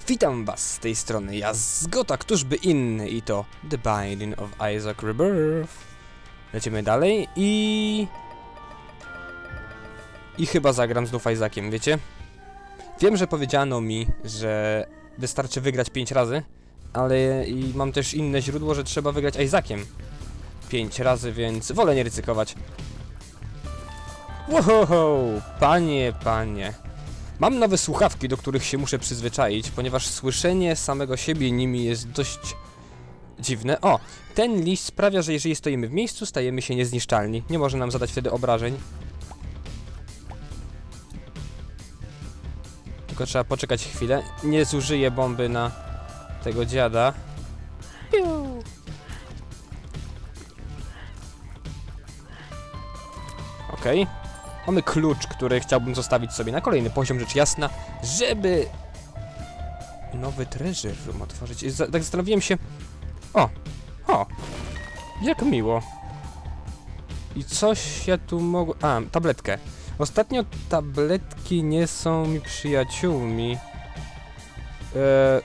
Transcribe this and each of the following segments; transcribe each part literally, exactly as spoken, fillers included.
Witam was z tej strony, ja Zgota, któż by inny, i to The Binding of Isaac Rebirth. Lecimy dalej i... I chyba zagram znów Isaaciem, wiecie? Wiem, że powiedziano mi, że wystarczy wygrać pięć razy, ale i mam też inne źródło, że trzeba wygrać Isaaciem pięć razy, więc wolę nie ryzykować. Wow, panie, panie. Mam nowe słuchawki, do których się muszę przyzwyczaić, ponieważ słyszenie samego siebie nimi jest dość dziwne. O, ten list sprawia, że jeżeli stoimy w miejscu, stajemy się niezniszczalni. Nie może nam zadać wtedy obrażeń. Tylko trzeba poczekać chwilę. Nie zużyję bomby na tego dziada. Piu. Okej. Okay. Mamy klucz, który chciałbym zostawić sobie na kolejny poziom, rzecz jasna, żeby nowy treasure room otworzyć. Z tak zastanowiłem się... O! O! Jak miło. I coś ja tu mogę... A, tabletkę. Ostatnio tabletki nie są mi przyjaciółmi. Eee...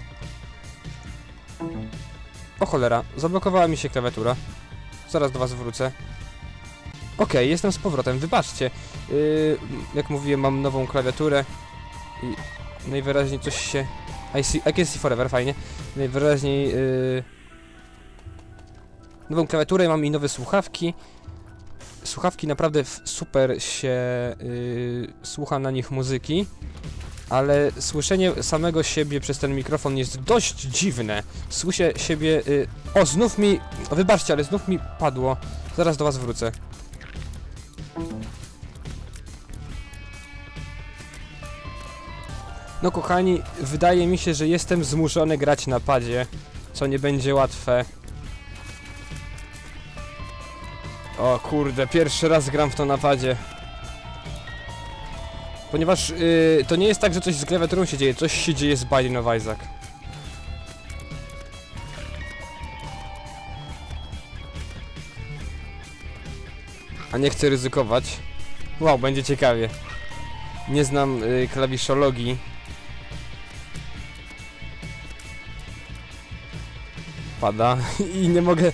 O cholera, zablokowała mi się klawiatura. Zaraz do was wrócę. Okej, okay, jestem z powrotem, wybaczcie. Yy, jak mówiłem, mam nową klawiaturę i najwyraźniej coś się... I, see, I can see forever, fajnie. Najwyraźniej... Yy... Nową klawiaturę, mam i nowe słuchawki. Słuchawki naprawdę super się yy, słucha na nich muzyki, ale słyszenie samego siebie przez ten mikrofon jest dość dziwne. Słyszę siebie... Yy... O, znów mi... Wybaczcie, ale znów mi padło. Zaraz do was wrócę. No kochani, wydaje mi się, że jestem zmuszony grać na padzie, co nie będzie łatwe. O kurde, pierwszy raz gram w to na padzie. Ponieważ yy, to nie jest tak, że coś z klawiaturą się dzieje, coś się dzieje z Binding of Isaac. A nie chcę ryzykować. Wow, będzie ciekawie. Nie znam yy, klawiszologii. Pada i nie mogę...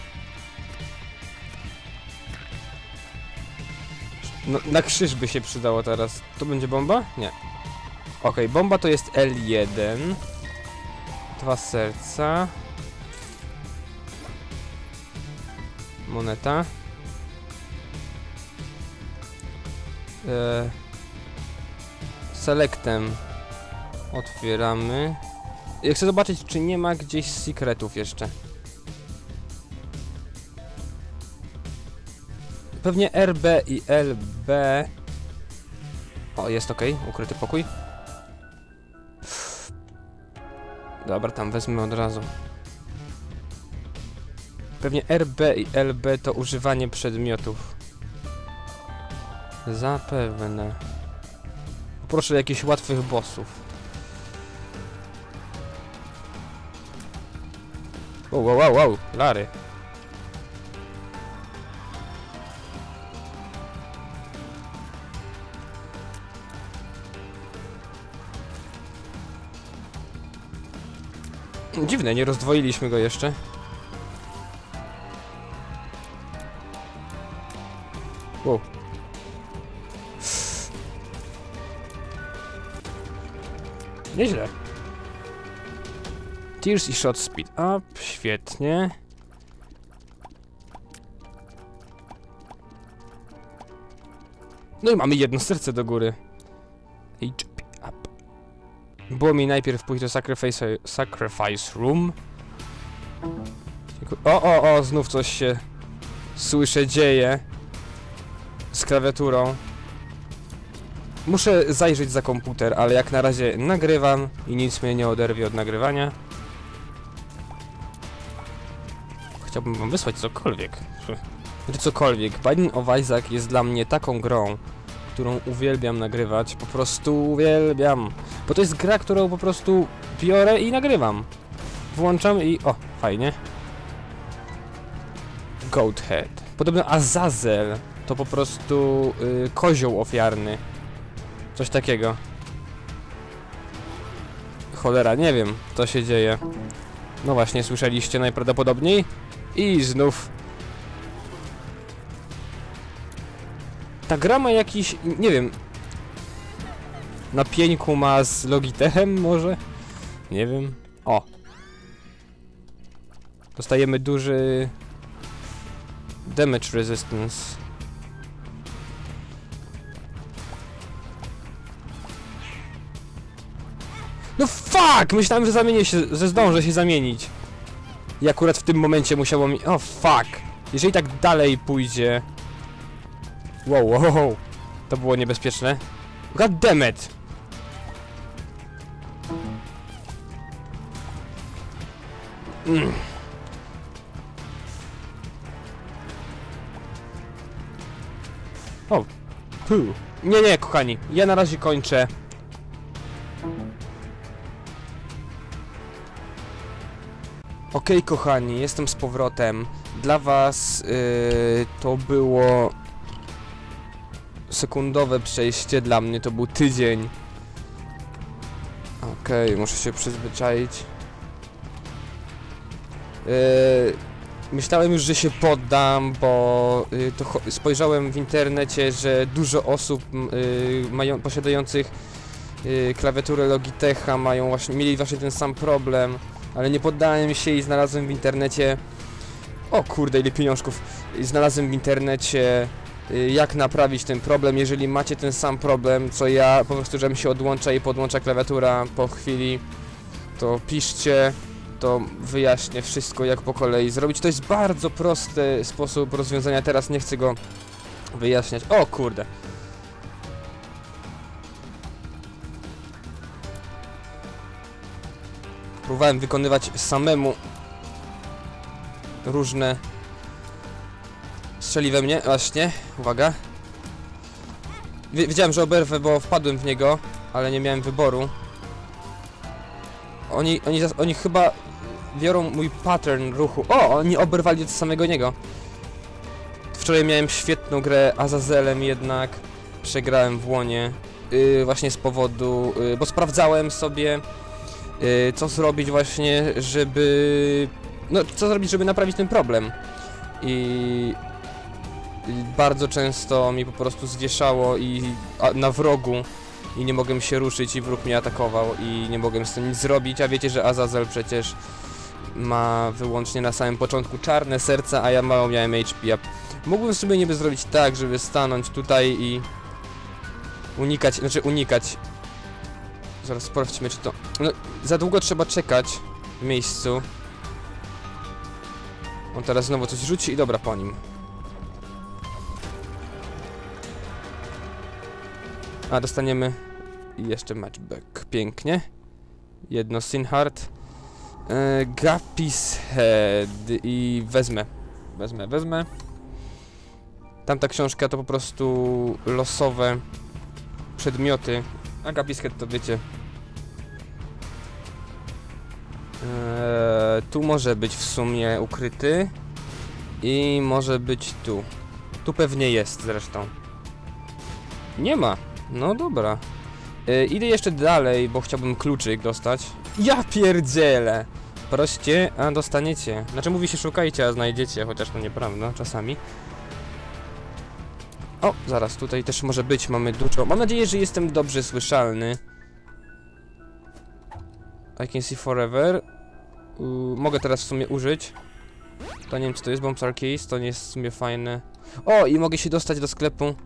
No, na krzyż by się przydało teraz. To będzie bomba? Nie. Okej, okay, bomba to jest L jeden. Dwa serca. Moneta. Eee, Selectem otwieramy. Ja chcę zobaczyć, czy nie ma gdzieś secretów jeszcze. Pewnie R B i L B. O, jest ok, ukryty pokój. Dobra, tam wezmę od razu. Pewnie R B i L B to używanie przedmiotów. Zapewne. Proszę jakichś łatwych bossów. Wow, wow, wow, wow, Lary. Dziwne, nie rozdwoiliśmy go jeszcze. Wow. Nieźle. Tears i shot speed up, świetnie. No i mamy jedno serce do góry. H P up. Było mi najpierw pójść do sacrifice, sacrifice room. O, o, o, znów coś się słyszę dzieje z klawiaturą. Muszę zajrzeć za komputer, ale jak na razie nagrywam i nic mnie nie oderwie od nagrywania. Chciałbym wam wysłać cokolwiek. Znaczy cokolwiek. Binding of Isaac jest dla mnie taką grą, którą uwielbiam nagrywać. Po prostu uwielbiam. Bo to jest gra, którą po prostu biorę i nagrywam. Włączam i... O, fajnie. Goat Head. Podobno Azazel to po prostu yy, kozioł ofiarny. Coś takiego. Cholera, nie wiem, co się dzieje. No właśnie, słyszeliście najprawdopodobniej. I znów. Ta gra ma jakiś, nie wiem. Na pieńku ma z Logitechem może? Nie wiem. O. Dostajemy duży damage resistance. No fuck! Myślałem, że zamienię się, że zdążę się zamienić. I akurat w tym momencie musiało mi... O fuck! Jeżeli tak dalej pójdzie... Wow, wow, wow. To było niebezpieczne. God damn it! Mm. O, puh. Nie, nie, kochani. Ja na razie kończę. Okej, okay, kochani, jestem z powrotem. Dla was yy, to było sekundowe przejście, dla mnie to był tydzień. Okej, okay, muszę się przyzwyczaić. Yy, myślałem już, że się poddam, bo yy, to spojrzałem w internecie, że dużo osób yy, mają, posiadających yy, klawiaturę Logitecha mają właśnie, mieli właśnie ten sam problem. Ale nie poddałem się i znalazłem w internecie... O kurde, ile pieniążków! Znalazłem w internecie jak naprawić ten problem. Jeżeli macie ten sam problem, co ja, po prostu, że mi się odłącza i podłącza klawiatura po chwili, to piszcie, to wyjaśnię wszystko, jak po kolei zrobić. To jest bardzo prosty sposób rozwiązania, teraz nie chcę go wyjaśniać. O kurde! Próbowałem wykonywać samemu różne... Strzeli we mnie, właśnie, uwaga. Wiedziałem, że oberwę, bo wpadłem w niego, ale nie miałem wyboru. Oni, oni, oni chyba biorą mój pattern ruchu. O, oni oberwali od samego niego. Wczoraj miałem świetną grę Azazelem, jednak przegrałem w łonie. Yy, właśnie z powodu, yy, bo sprawdzałem sobie... Yy, co zrobić właśnie, żeby... No, co zrobić, żeby naprawić ten problem. I... I bardzo często mi po prostu zwieszało i a, na wrogu i nie mogłem się ruszyć i wróg mnie atakował i nie mogłem z tym nic zrobić, a wiecie, że Azazel przecież ma wyłącznie na samym początku czarne serca, a ja mało miałem H P. Mógłbym sobie niby zrobić tak, żeby stanąć tutaj i unikać, znaczy unikać. Zaraz sprawdźmy, czy to... No, za długo trzeba czekać w miejscu. On teraz znowu coś rzuci i dobra, po nim. A, dostaniemy jeszcze matchback. Pięknie. Jedno Sinhart. E, Gapis Head. I wezmę. Wezmę, wezmę. Tamta książka to po prostu losowe przedmioty. A Gapis Head to wiecie. Eee, tu może być w sumie ukryty. I może być tu. Tu pewnie jest zresztą. Nie ma. No dobra. Eee, idę jeszcze dalej, bo chciałbym kluczyk dostać. Ja pierdzielę! Proście, a dostaniecie. Znaczy mówi się szukajcie, a znajdziecie, chociaż to nieprawda czasami. O, zaraz, tutaj też może być, mamy dużo. Mam nadzieję, że jestem dobrze słyszalny. I can see forever. Yy, mogę teraz w sumie użyć. To nie wiem, co to jest, Bombs are Keys, to nie jest w sumie fajne. O, i mogę się dostać do sklepu. Yy,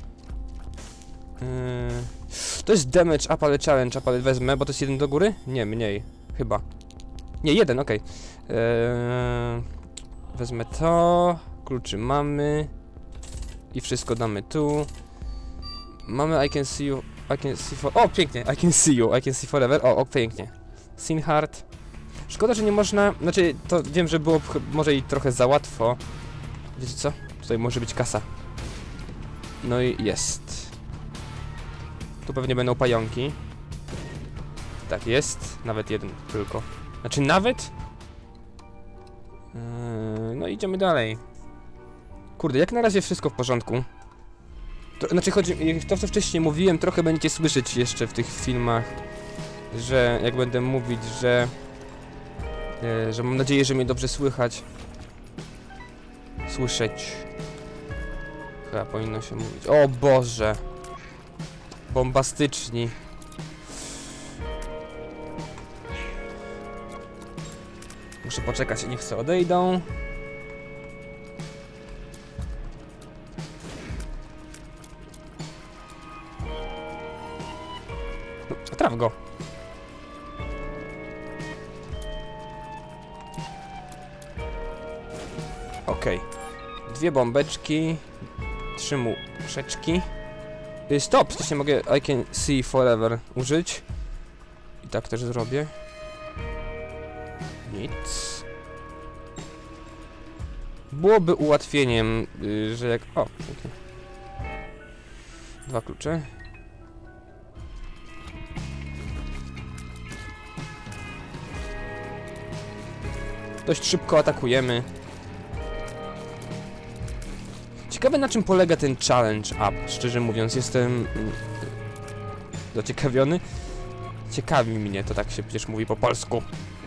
to jest damage up, ale challenge up, ale wezmę, bo to jest jeden do góry? Nie, mniej, chyba. Nie, jeden, okej. Okay. Yy, wezmę to. Kluczy mamy. I wszystko damy tu. Mamy I can see you. I can see for... O, pięknie, I can see you, I can see forever. O, o, pięknie. Sinhart. Szkoda, że nie można... Znaczy, to wiem, że było może i trochę za łatwo. Wiecie co? Tutaj może być kasa. No i jest. Tu pewnie będą pająki. Tak jest. Nawet jeden tylko. Znaczy nawet? Yy, no idziemy dalej. Kurde, jak na razie wszystko w porządku. To, znaczy chodzi... To, co wcześniej mówiłem, trochę będziecie słyszeć jeszcze w tych filmach. że jak będę mówić, że... Yy, że mam nadzieję, że mnie dobrze słychać. Słyszeć. Chyba powinno się mówić. O Boże! Bombastyczni. Muszę poczekać, niech se odejdą. Traf go. Okej. Okay. Dwie bombeczki. Trzy muszeczki. Stop! Też nie mogę I can see forever użyć. I tak też zrobię. Nic. Byłoby ułatwieniem, yy, że jak... O, okay. Dwa klucze. Dość szybko atakujemy. Ciekawe, na czym polega ten challenge up, szczerze mówiąc, jestem zaciekawiony. Ciekawi mnie, to tak się przecież mówi po polsku.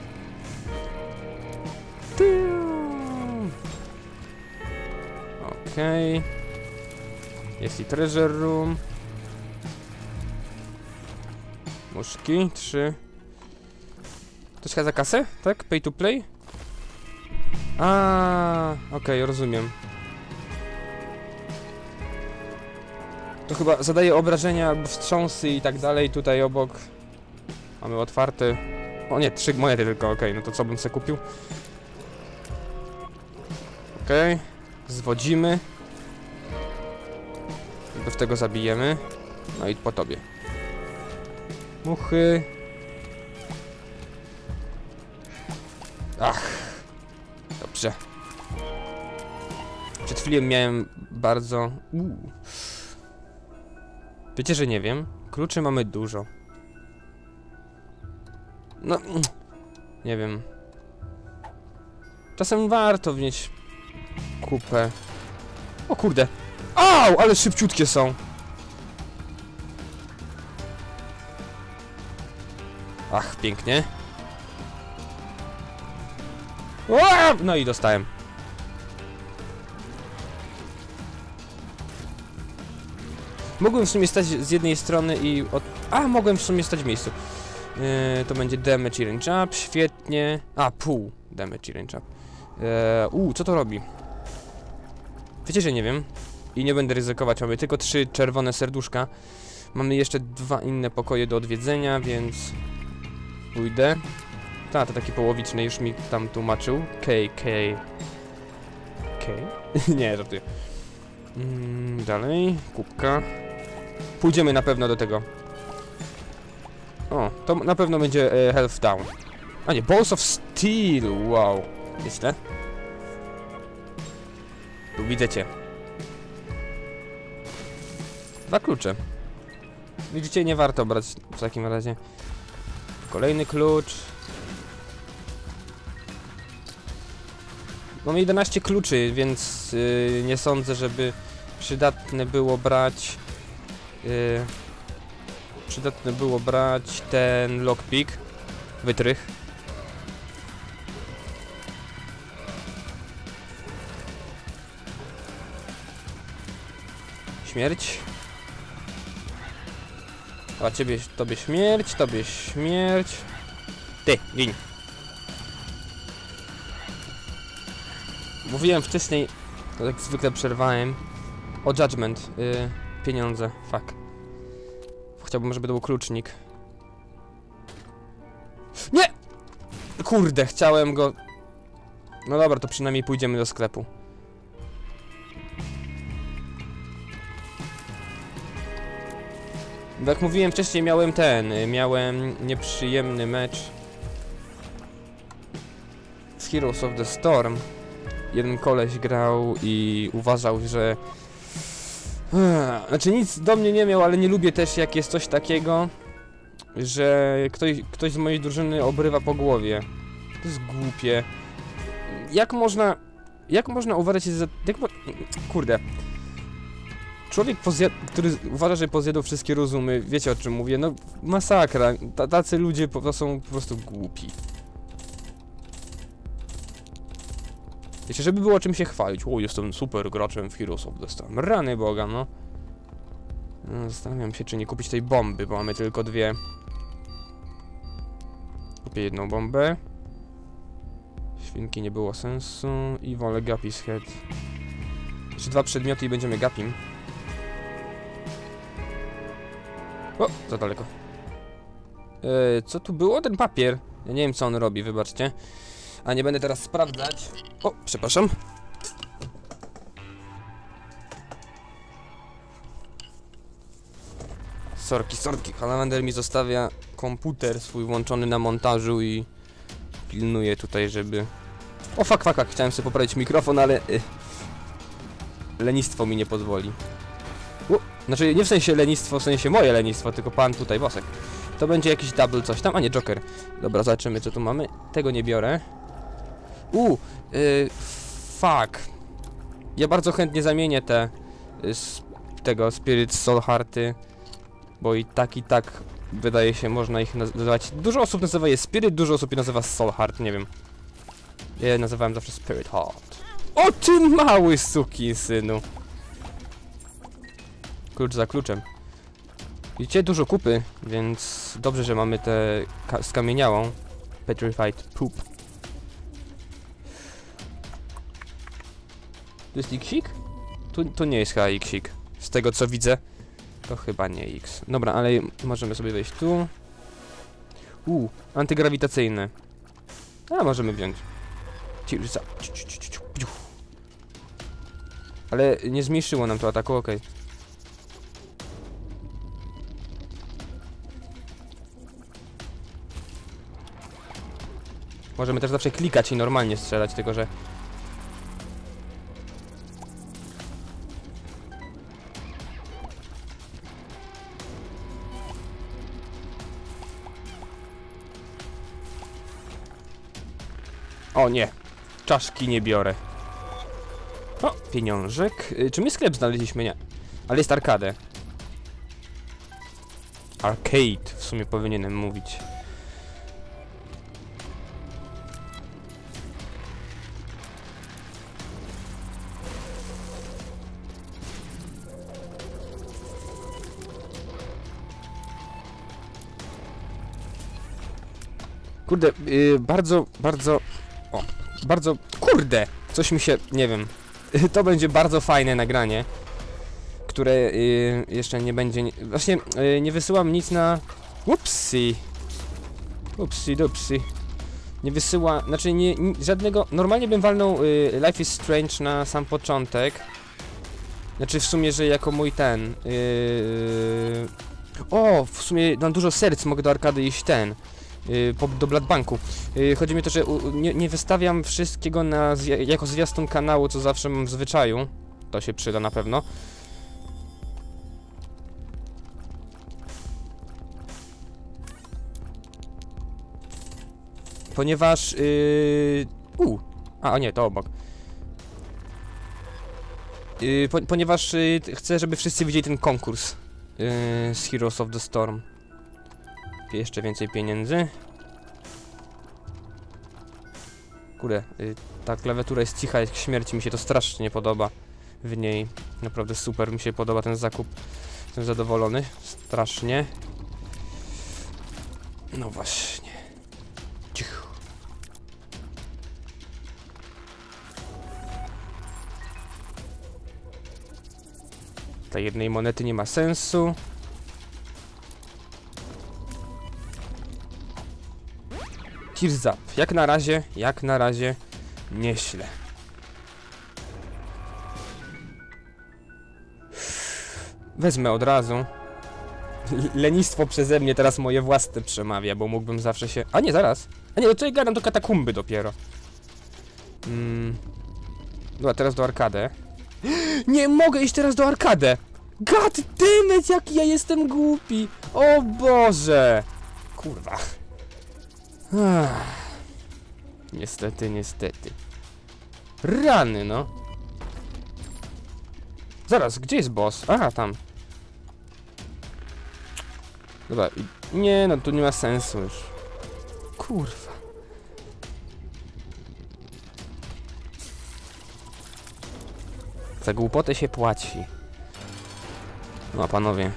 Okej. Okay. Jest i treasure room. Muszki, trzy. To jest za kasę? Tak? Pay to play? A, okej, okay, rozumiem. To chyba zadaje obrażenia albo wstrząsy i tak dalej. Tutaj obok mamy otwarty. O nie, trzy monety tylko, okej, okay, no to co bym sobie kupił? Okej, okay. Zwodzimy. Bez tego zabijemy. No i po tobie. Muchy. Ach. Dobrze. Przed chwilą miałem bardzo... Uu. Wiecie, że nie wiem? Kluczy mamy dużo. No... Nie wiem. Czasem warto wnieść kupę. O kurde. Au! Ale szybciutkie są. Ach, pięknie. O! No i dostałem. Mogłem w sumie stać z jednej strony i od... A, mogłem w sumie stać w miejscu. Yy, to będzie damage i range up, świetnie. A, pół damage i range up. Uuu, co to robi? Wiecie, że nie wiem. I nie będę ryzykować, mamy tylko trzy czerwone serduszka. Mamy jeszcze dwa inne pokoje do odwiedzenia, więc... Pójdę. Ta, to taki połowiczny już mi tam tłumaczył. K, K... K? Nie, żartuję. Mm, dalej, kubka. Pójdziemy na pewno do tego. O, to na pewno będzie e, health down. A nie, balls of steel, wow. Nieźle. Tu widzę cię. Dwa klucze. Widzicie, nie warto brać w takim razie. Kolejny klucz. Mamy jedenaście kluczy, więc yy, nie sądzę, żeby przydatne było brać yy, przydatne było brać ten lockpick, wytrych. Śmierć. A ciebie, tobie śmierć, tobie śmierć. Ty, gin. Mówiłem wcześniej, to jak zwykle przerwałem, o judgment, yy, pieniądze, fuck. Chciałbym, żeby to był klucznik. Nie! Kurde, chciałem go... No dobra, to przynajmniej pójdziemy do sklepu. Bo jak mówiłem wcześniej, miałem ten, miałem nieprzyjemny mecz z Heroes of the Storm. Jeden koleś grał i uważał, że... Znaczy nic do mnie nie miał, ale nie lubię też, jak jest coś takiego, że ktoś, ktoś z mojej drużyny obrywa po głowie. To jest głupie. Jak można... Jak można uważać się za... Jak mo... Kurde. człowiek, który uważa, że pozjadł wszystkie rozumy, wiecie o czym mówię, no masakra, T tacy ludzie po, to są po prostu głupi. Wiecie, żeby było czym się chwalić, o, jestem super graczem w Heroes of the Storm, rany Boga, no. no. Zastanawiam się, czy nie kupić tej bomby, bo mamy tylko dwie. Kupię jedną bombę. Świnki nie było sensu i wolę Guppy's Head. Jeszcze dwa przedmioty i będziemy Guppym. O, za daleko. Eee, co tu było? Ten papier. Ja nie wiem, co on robi, wybaczcie. A nie będę teraz sprawdzać. O, przepraszam. Sorki, sorki. Salamander mi zostawia komputer swój włączony na montażu i pilnuje tutaj, żeby... O, fuck, fuck, fuck. Chciałem sobie poprawić mikrofon, ale... Y... lenistwo mi nie pozwoli. U, znaczy, nie w sensie lenistwo, w sensie moje lenistwo, tylko pan tutaj, bosek. To będzie jakiś double coś tam, a nie Joker. Dobra, zobaczymy, co tu mamy. Tego nie biorę. U, yy, fuck. Ja bardzo chętnie zamienię te... Y, z tego Spirit Soul Hearty. Bo i tak, i tak wydaje się, można ich nazywać. Dużo osób nazywa je Spirit, dużo osób je nazywa Soul Heart, nie wiem. Ja je nazywałem zawsze Spirit Heart. O ty mały sukinsynu! Klucz za kluczem. Widzicie, dużo kupy, więc dobrze, że mamy tę ka skamieniałą. Petrified Poop. To jest X-ik? Tu, tu nie jest chyba X-ik. Z tego co widzę. To chyba nie X. Dobra, ale możemy sobie wejść tu. Uuu, antygrawitacyjne. A, możemy wziąć. Ale nie zmniejszyło nam to ataku, okej. Okay. Możemy też zawsze klikać i normalnie strzelać, tylko że... O nie, czaszki nie biorę. O, pieniążek. Y, czy my sklep znaleźliśmy? Nie. Ale jest arkadę. Arcade w sumie powinienem mówić. Kurde, yy, bardzo, bardzo... O, bardzo... Kurde! Coś mi się... nie wiem. To będzie bardzo fajne nagranie, które yy, jeszcze nie będzie... Nie, właśnie yy, nie wysyłam nic na... Upsi! Upsi, dupsi. Nie wysyła... Znaczy nie, nie... żadnego... Normalnie bym walnął yy, Life is Strange na sam początek. Znaczy w sumie, że jako mój ten... Yy... O! W sumie mam dużo serc, mogę do arkady iść ten... Yy, po, do Bloodbanku. Yy, chodzi mi o to, że u, nie, nie wystawiam wszystkiego na, zwi jako zwiastun kanału, co zawsze mam w zwyczaju. To się przyda na pewno. Ponieważ... Yy... U. A, o nie, to obok. Yy, po, ponieważ yy, chcę, żeby wszyscy widzieli ten konkurs yy, z Heroes of the Storm. Jeszcze więcej pieniędzy. Kurde, yy, ta klawiatura jest cicha jak śmierć, mi się to strasznie nie podoba w niej. Naprawdę super mi się podoba ten zakup. Jestem zadowolony, strasznie. No właśnie. Cicho. Dla jednej monety nie ma sensu. Tears Up. Jak na razie, jak na razie nieźle. Wezmę od razu. Lenistwo przeze mnie teraz moje własne przemawia, bo mógłbym zawsze się... A nie, zaraz. A nie, no tutaj gadam do katakumby dopiero. Mm. Dobra, teraz do arkadę. Nie mogę iść teraz do arkadę! God damn it, jaki ja jestem głupi! O Boże! Kurwa. Ach. Niestety, niestety. Rany, no. Zaraz, gdzie jest boss? Aha, tam. Dobra, nie no, tu nie ma sensu już. Kurwa. Za głupotę się płaci. No, panowie.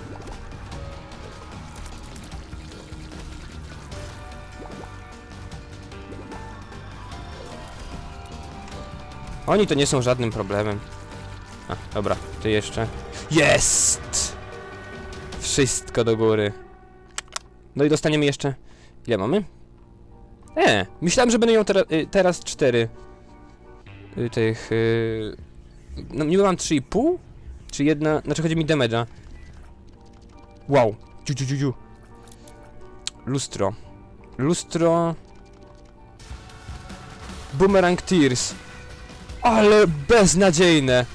Oni to nie są żadnym problemem. A, dobra, ty jeszcze. Jest! Wszystko do góry. No i dostaniemy jeszcze... Ile mamy? E, myślałem, że będę miał tera y, teraz cztery. Y, tych... Y, no niby mam trzy i pół? Czy jedna... Znaczy chodzi mi damage'a. Wow. Ciu, ciu, ciu, ciu. Lustro. Lustro... Boomerang Tears. Ale beznadziejne.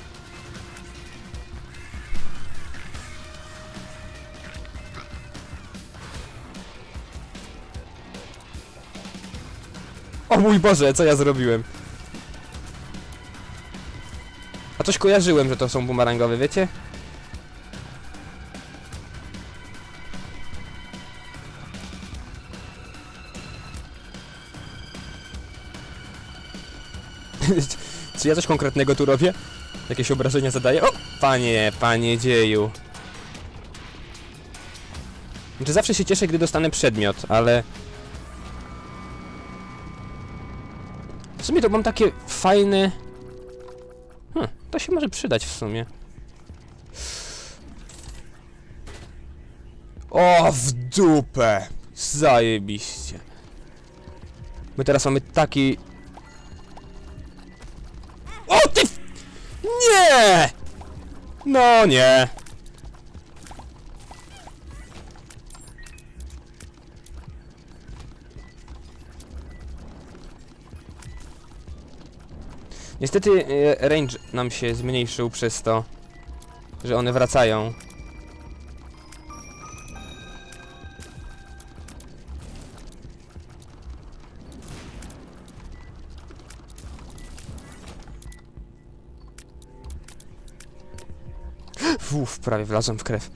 O mój Boże, co ja zrobiłem? A coś kojarzyłem, że to są bumerangowe, wiecie? Czy ja coś konkretnego tu robię? Jakieś obrażenia zadaję? O! Panie, panie dzieju. Znaczy zawsze się cieszę, gdy dostanę przedmiot, ale... W sumie to mam takie fajne... Hm, to się może przydać w sumie. O, w dupę! Zajebiście. My teraz mamy taki... O ty... Nie! No nie! Niestety e, range nam się zmniejszył przez to, że one wracają. Uff, prawie wlazłem w krew.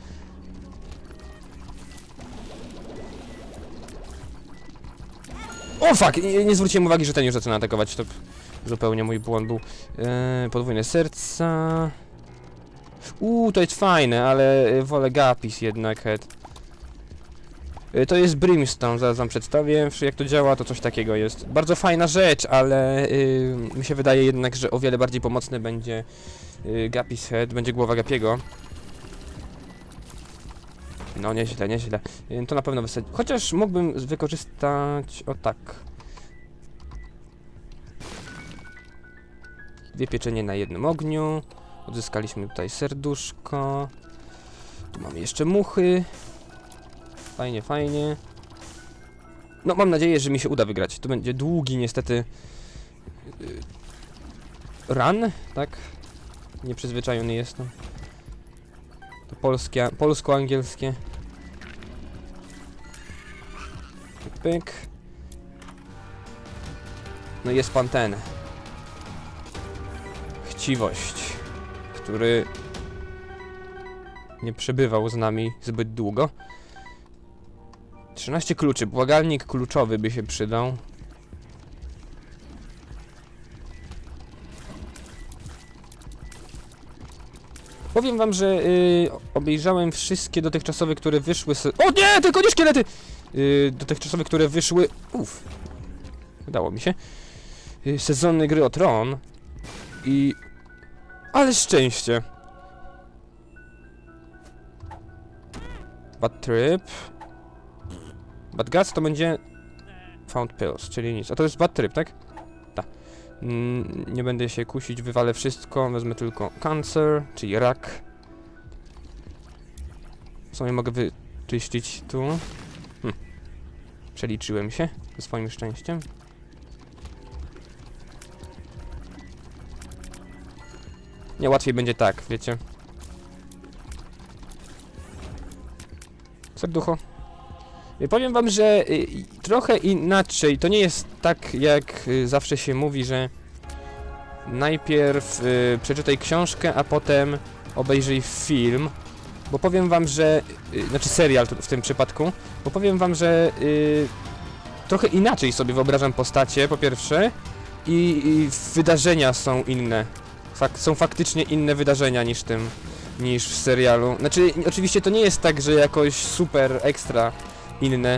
O fuck! Nie, nie zwróciłem uwagi, że ten już zaczyna atakować. To zupełnie mój błąd był. Eee, podwójne serca. Uuu, to jest fajne, ale wolę Gapis jednak. Head. Eee, to jest Brimstone, zaraz wam przedstawię. Jak to działa, to coś takiego jest. Bardzo fajna rzecz, ale yy, mi się wydaje jednak, że o wiele bardziej pomocny będzie yy, Gapis Head, będzie głowa Gapiego. No nieźle, nieźle. Yy, to na pewno wysadzi. Chociaż mógłbym wykorzystać... O tak. Dwie pieczenie na jednym ogniu. Odzyskaliśmy tutaj serduszko. Tu mamy jeszcze muchy. Fajnie, fajnie. No mam nadzieję, że mi się uda wygrać. To będzie długi niestety yy, run, tak? Nieprzyzwyczajony jestem. To polskie, polsko-angielskie. Pyk, pyk. No i jest pan ten. Chciwość, który nie przebywał z nami zbyt długo. trzynaście kluczy. Błagalnik kluczowy by się przydał. Powiem wam, że yy, obejrzałem wszystkie dotychczasowe, które wyszły... O nie, tylko nie szkielety! Yy, dotychczasowe, które wyszły... Uff. Udało mi się. Yy, sezony gry o Tron. I... Ale szczęście. Bad Trip. Bad Guts to będzie... Found Pills, czyli nic. A to jest Bad Trip, tak? Tak. Mm, nie będę się kusić, wywalę wszystko. Wezmę tylko Cancer, czyli rak. W sumie mogę wyczyścić tu. Hm. Przeliczyłem się ze swoim szczęściem. Nie, łatwiej będzie tak, wiecie. Serducho. I powiem wam, że y, trochę inaczej. To nie jest tak, jak y, zawsze się mówi, że najpierw y, przeczytaj książkę, a potem obejrzyj film, bo powiem wam, że... Y, znaczy serial w tym przypadku, bo powiem wam, że y, trochę inaczej sobie wyobrażam postacie, po pierwsze, i, i wydarzenia są inne. Fak są faktycznie inne wydarzenia niż tym, niż w serialu. Znaczy, oczywiście to nie jest tak, że jakoś super ekstra inne,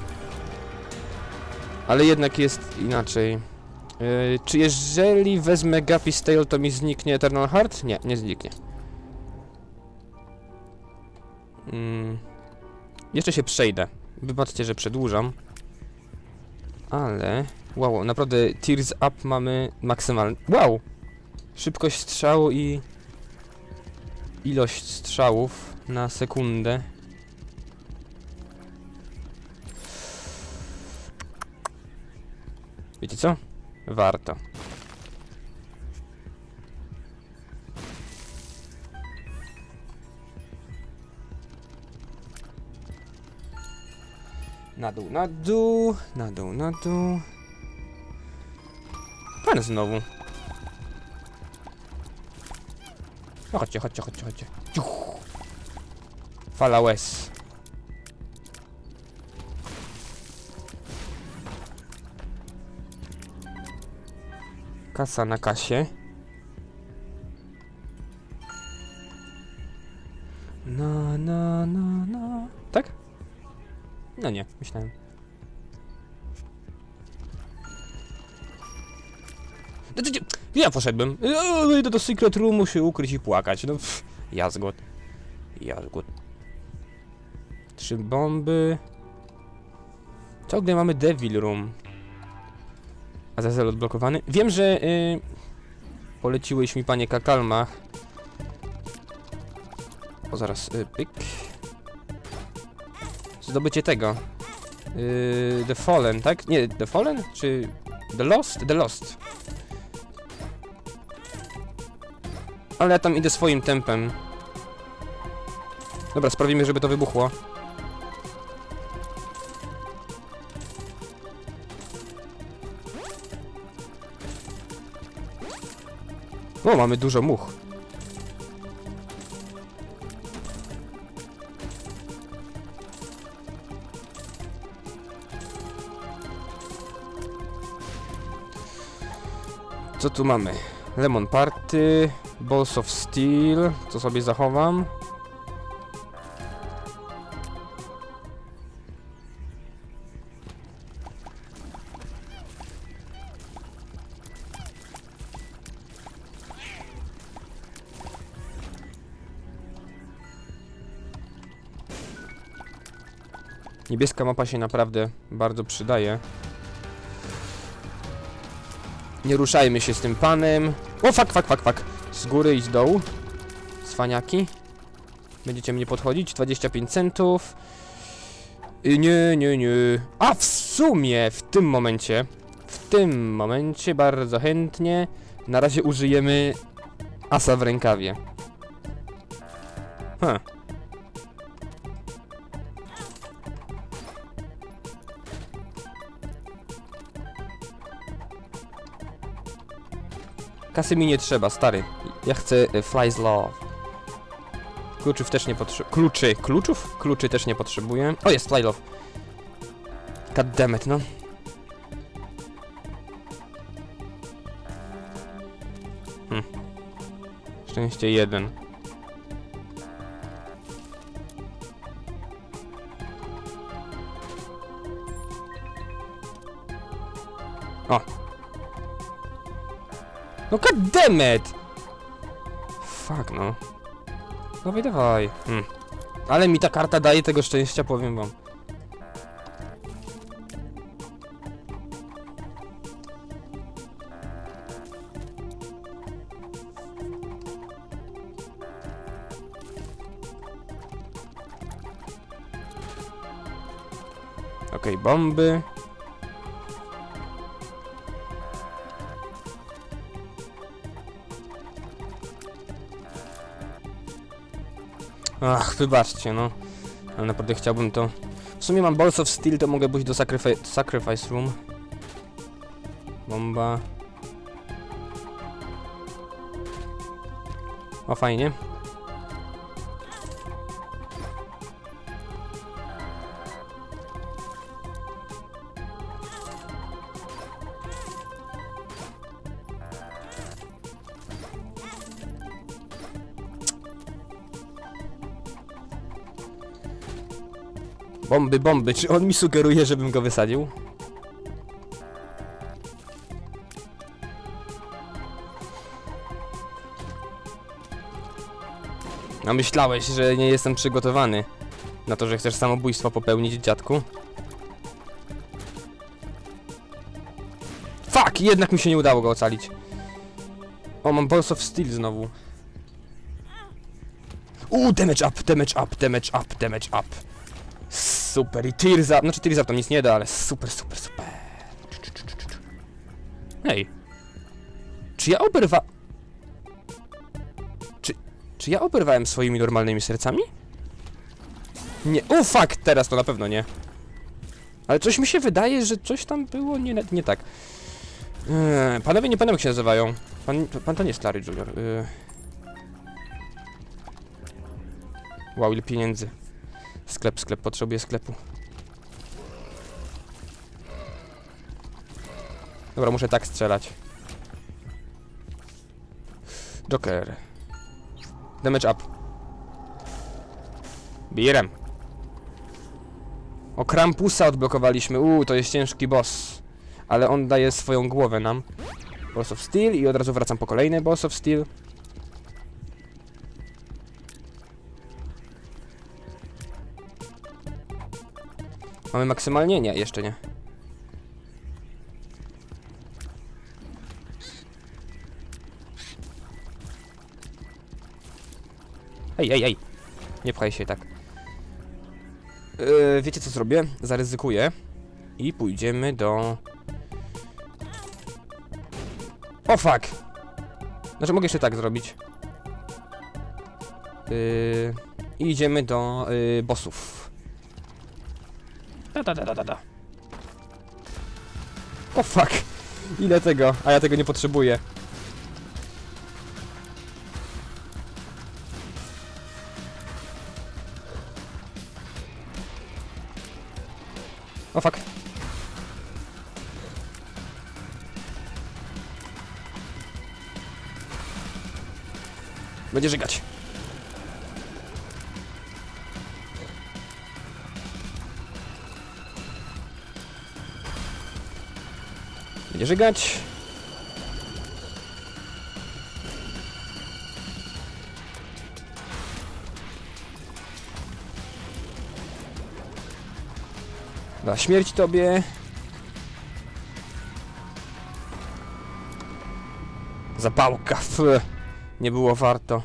ale jednak jest inaczej. Yy, czy jeżeli wezmę Guppy's Tail, to mi zniknie Eternal Heart? Nie, nie zniknie. Yy. Jeszcze się przejdę. Wybaczcie, że przedłużam. Ale... Wow, naprawdę Tears Up mamy maksymalny... Wow! Szybkość strzału i... ilość strzałów na sekundę. Wiecie co? Warto. Na dół, na dół, na dół, na dół. Pan znowu. No chodźcie, chodźcie, chodźcie, chodźcie. Ciuch. Fala łez. Kasa na kasie. Na, na, na, na. Tak? No nie, myślałem. Ja poszedłem. Idę do secret roomu się ukryć i płakać. No pff, jazgot. Jazgot. Trzy bomby. Ciągle mamy Devil Room. Azazel odblokowany. Wiem, że yy, poleciłeś mi, panie Kakalmach. O, zaraz, yy, pyk. Zdobycie tego. Yy, The Fallen, tak? Nie, The Fallen? Czy The Lost? The Lost. Ale ja tam idę swoim tempem. Dobra, sprawimy, żeby to wybuchło. O, mamy dużo much. Co tu mamy? Lemon Party, Balls of Steel, co sobie zachowam. Niebieska mapa się naprawdę bardzo przydaje. Nie ruszajmy się z tym panem. O, fuck, fuck, fuck, fuck. Z góry i z dołu. Cwaniaki. Będziecie mnie podchodzić? dwadzieścia pięć centów. I nie, nie, nie. A w sumie w tym momencie, w tym momencie bardzo chętnie na razie użyjemy asa w rękawie. Huh. Kasy mi nie trzeba, stary. Ja chcę uh, Fly's Love. Kluczów też nie potrzebuję. Kluczy. Kluczów? Kluczy też nie potrzebuję. O, jest Fly Love. Goddammit, no. Hm. Szczęście jeden. O. No goddammit! Fuck, no. Dawaj, dawaj. Hmm. Ale mi ta karta daje tego szczęścia, powiem wam. Okej, okay, bomby. Ach, wybaczcie, no. Ale naprawdę chciałbym to... W sumie mam Balls of Steel, to mogę pójść do sacrifi Sacrifice Room. Bomba. O, fajnie. Bomby, bomby. Czy on mi sugeruje, żebym go wysadził? A myślałeś, że nie jestem przygotowany na to, że chcesz samobójstwo popełnić, dziadku? Fuck! Jednak mi się nie udało go ocalić. O, mam Balls of Steel znowu. Uuu, damage up, damage up, damage up, damage up. Super, i Tears Up, znaczy Tears Up tam nic nie da, ale super, super, super. Hej. Czy ja oberwa... Czy... Czy ja oberwałem swoimi normalnymi sercami? Nie, o fuck, teraz to na pewno nie. Ale coś mi się wydaje, że coś tam było nie, nie tak. Eee, panowie, nie panowie jak się nazywają. Pan, pan to nie jest Larry Junior Eee. Wow, ile pieniędzy. Sklep, sklep, potrzebuję sklepu. Dobra, muszę tak strzelać. Joker. Damage up. Birem. O, Krampusa odblokowaliśmy. Uuu, to jest ciężki boss. Ale on daje swoją głowę nam. Balls of Steel i od razu wracam po kolejny Balls of Steel. Mamy maksymalnie? Nie, jeszcze nie. Ej, ej, ej. Nie pchaj się tak. Yy, wiecie co zrobię? Zaryzykuję. I pójdziemy do... O fuck! Znaczy mogę jeszcze tak zrobić. Yy, I idziemy do yy, bossów. Da, da, da, da, da, da. O fuck! Ile tego? A ja tego nie potrzebuję. O fuck! Będzie żygać. Będzie żygać. Na śmierć tobie. Zapałka. F. Nie było warto.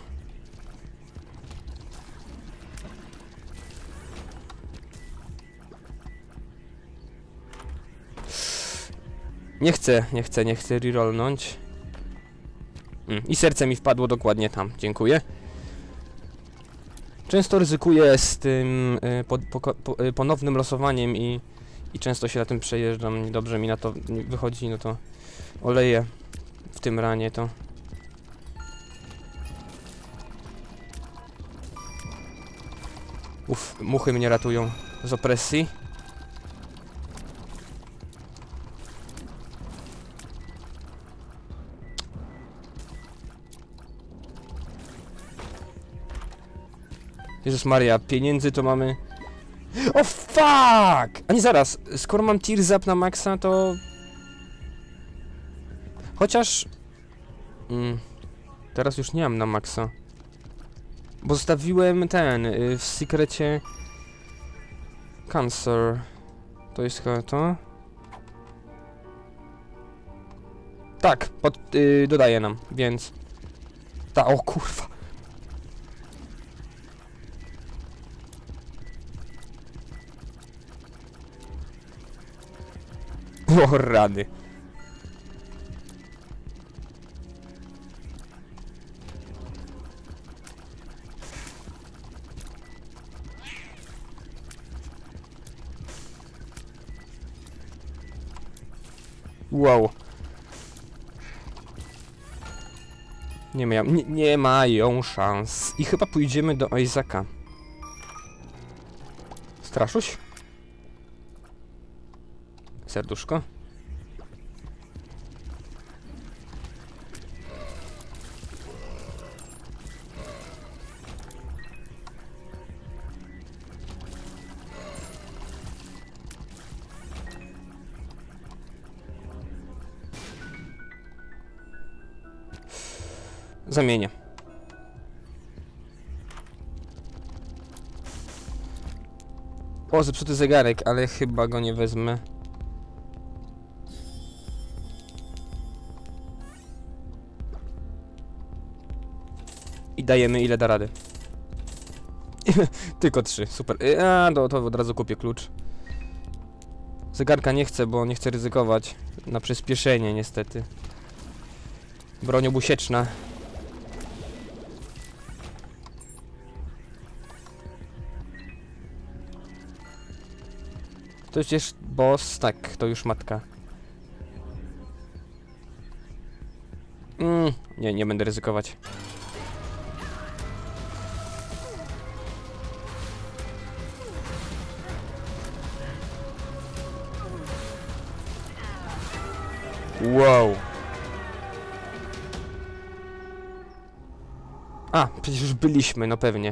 Nie chcę, nie chcę, nie chcę rerollnąć. Mm, I serce mi wpadło dokładnie tam. Dziękuję. Często ryzykuję z tym y, po, po, po, y, ponownym losowaniem i, i często się na tym przejeżdżam. Niedobrze mi na to wychodzi, no to oleję w tym ranie to. Uff, muchy mnie ratują z opresji. Jezus Maria, pieniędzy to mamy... O fuck! A nie, zaraz, skoro mam Tears Up na maksa, to... Chociaż... Mm, teraz już nie mam na maksa. Bo zostawiłem ten, y, w sekrecie... Cancer. To jest chyba to? Tak, pod, y, dodaje nam, więc... Ta, o kurwa. O rady. Wow. Nie mają, nie, nie mają szans. I chyba pójdziemy do Isaaca. Straszuś? Serduszko? Zamienię. O, zepsuty zegarek, ale chyba go nie wezmę. I dajemy ile da rady. Tylko trzy, super. A, to, to od razu kupię klucz. Zegarka nie chcę, bo nie chcę ryzykować. Na przyspieszenie niestety. Broń obusieczna. To przecież boss, tak, to już matka. Mm, nie, nie będę ryzykować. Wow. A, przecież już byliśmy, no pewnie.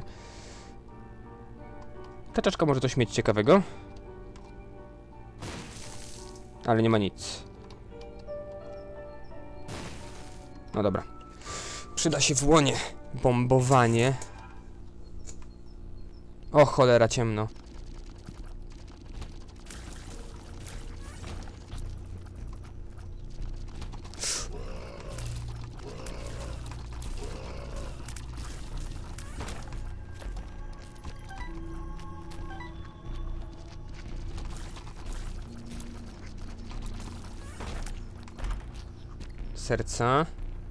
Ta czaszka może coś mieć ciekawego. Ale nie ma nic. No dobra. Przyda się w łonie bombowanie. O cholera, ciemno. Serca.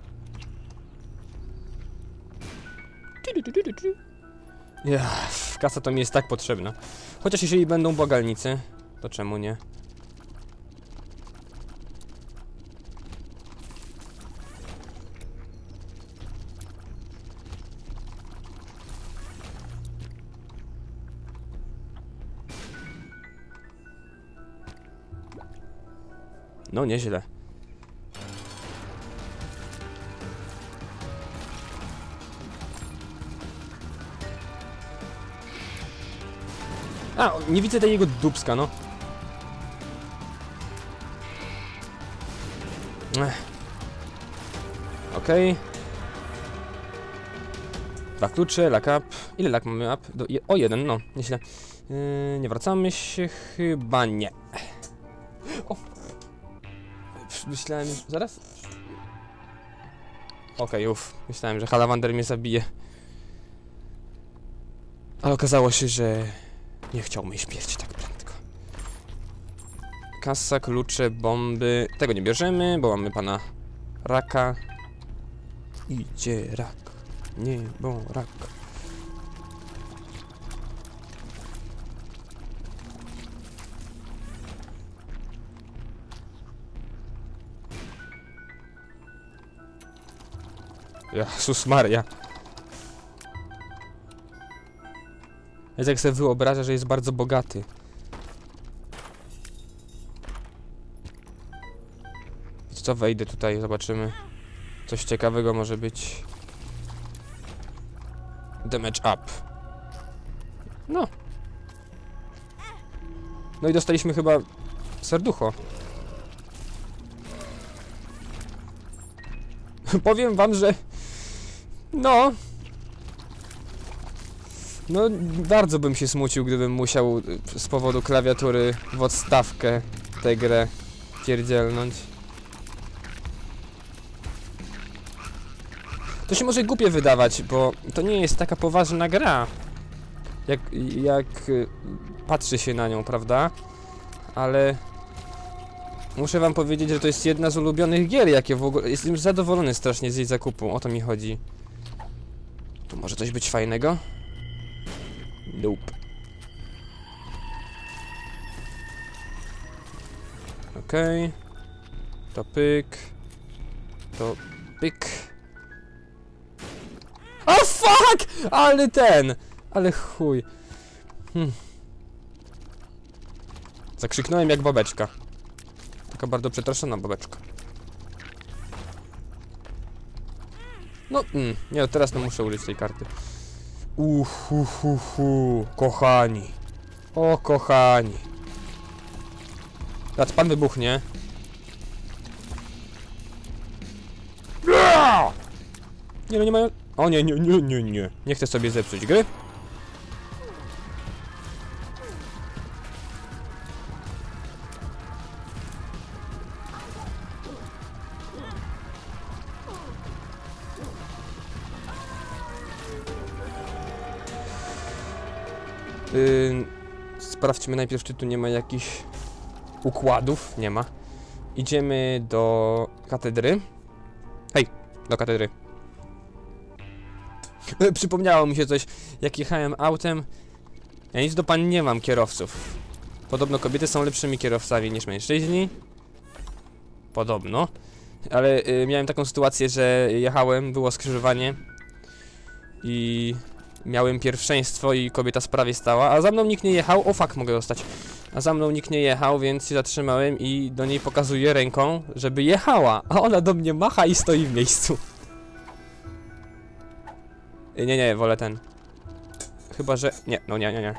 Ja, kasa to mi jest tak potrzebna. Chociaż jeżeli będą bogalnicy, to czemu nie? No nieźle. A, nie widzę tej jego dupska, no. Okej. Okay. Dwa klucze, luck up. Ile luck mamy up? Do, je, o, jeden, no, nieźle. Yy, nie wracamy się? Chyba nie. O. Myślałem, zaraz? Okej, okay, uff. Myślałem, że Halawander mnie zabije. Ale okazało się, że nie chciał mnie śmierci tak prędko. Kasa, klucze, bomby. Tego nie bierzemy, bo mamy pana raka. Idzie rak. Nie, bo rak. Jezus Maria. Jest jak sobie wyobraża, że jest bardzo bogaty. Wiecie co, wejdę tutaj, zobaczymy. Coś ciekawego może być. Damage up. No. No i dostaliśmy chyba serducho. Powiem wam, że... No... No, bardzo bym się smucił, gdybym musiał z powodu klawiatury w odstawkę tę grę pierdzielnąć. To się może głupie wydawać, bo to nie jest taka poważna gra, jak, jak patrzy się na nią, prawda? Ale muszę wam powiedzieć, że to jest jedna z ulubionych gier, jakie w ogóle... Jestem zadowolony strasznie z jej zakupu, o to mi chodzi. Tu może coś być fajnego? Nope. Okej. Okay. To pyk. To pyk. fuck! Ale ten! Ale chuj. Hmm. Zakrzyknąłem jak babeczka. Taka bardzo przestraszona babeczka. No, mm, nie, teraz no muszę użyć tej karty. Uhuhuhu, kochani. O, kochani. Teraz pan wybuchnie. Nie no, nie mają... O nie, nie, nie, nie, nie. Nie chcę sobie zepsuć gry. Yy, sprawdźmy najpierw, czy tu nie ma jakichś układów. Nie ma. Idziemy do katedry. Hej, do katedry. Przypomniało mi się coś, jak jechałem autem. Ja nic do pań nie mam, kierowców. Podobno kobiety są lepszymi kierowcami niż mężczyźni. Podobno. Ale y, miałem taką sytuację, że jechałem, było skrzyżowanie i miałem pierwszeństwo i kobieta z prawej stała, a za mną nikt nie jechał. O fuck, mogę dostać. A za mną nikt nie jechał, więc się zatrzymałem i do niej pokazuję ręką, żeby jechała. A ona do mnie macha i stoi w miejscu. Nie, nie, wolę ten. Chyba, że... Nie, no nie, nie, nie.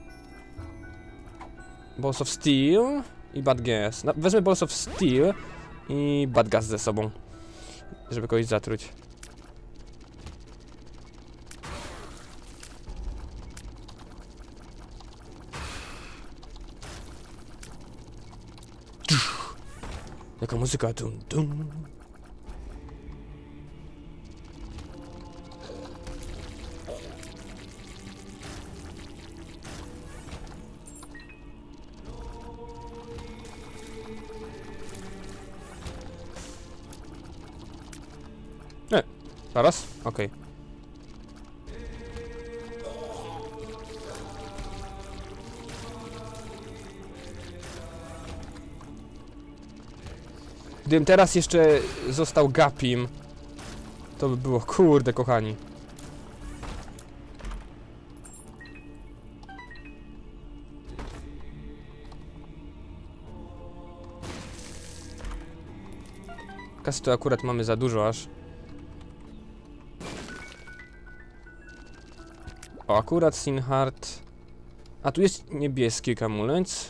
Balls of Steel i Bad Gas. No, wezmę Balls of Steel i Bad Gas ze sobą, żeby kogoś zatruć. Jaka muzyka? Dum, dum. Nie, zaraz? Okej. Okay. Gdybym teraz jeszcze został Gapim, to by było, kurde, kochani. Kasy to akurat mamy za dużo aż. O, akurat Sinhart. A tu jest niebieski kamulec.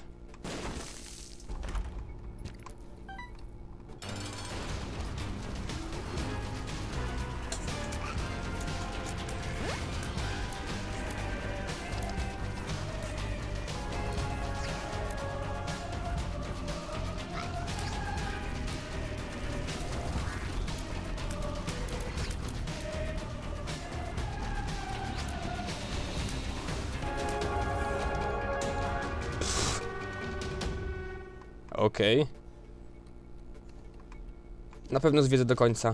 Okej. Okay. Na pewno zwiedzę do końca.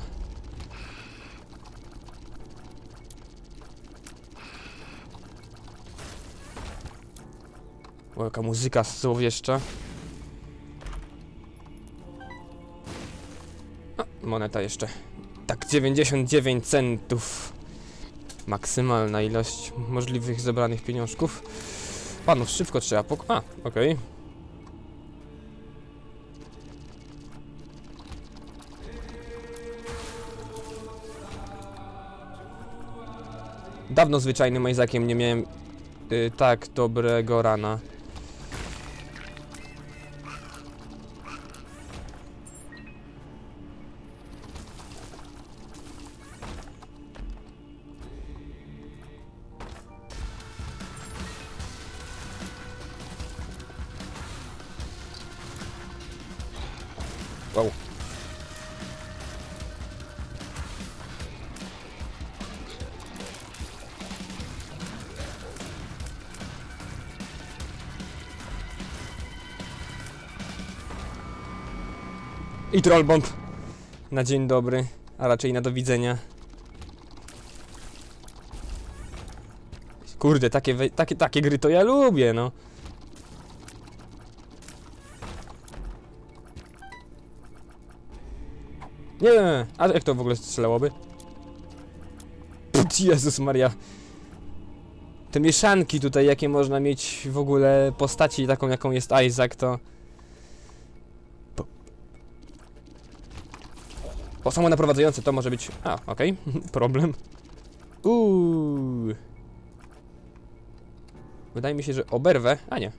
O, jaka muzyka złowieszcza. A, moneta jeszcze. Tak, dziewięćdziesiąt dziewięć centów. Maksymalna ilość możliwych zebranych pieniążków. Panów, szybko trzeba pok... A, okej. Okay. Dawno zwyczajnym Isaaciem nie miałem yy, tak dobrego rana. Wow. I trollbomb na dzień dobry, a raczej na do widzenia. Kurde, takie, takie, takie gry to ja lubię, no. Nie, a jak to w ogóle strzelałoby? Jezus Maria. Te mieszanki tutaj, jakie można mieć w ogóle postaci taką, jaką jest Isaac, to... O, samo naprowadzające to może być... A, okej, okay. Problem. Uuu. Wydaje mi się, że oberwę... A nie.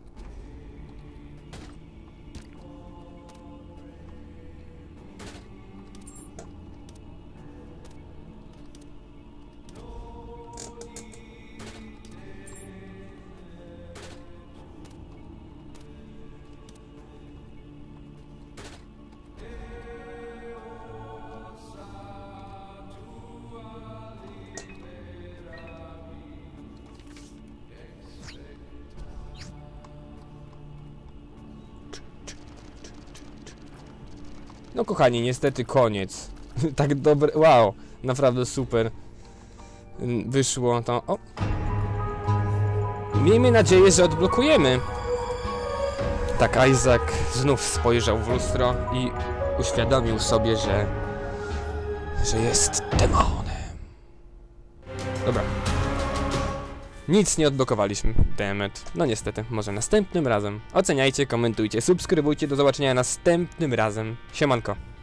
No kochani, niestety koniec. Tak dobre... Wow, naprawdę super wyszło to... O. Miejmy nadzieję, że odblokujemy. Tak, Isaac znów spojrzał w lustro i uświadomił sobie, że... że jest demonem. Dobra. Nic nie odblokowaliśmy. Dammit. No niestety, może następnym razem. Oceniajcie, komentujcie, subskrybujcie. Do zobaczenia następnym razem. Siemanko.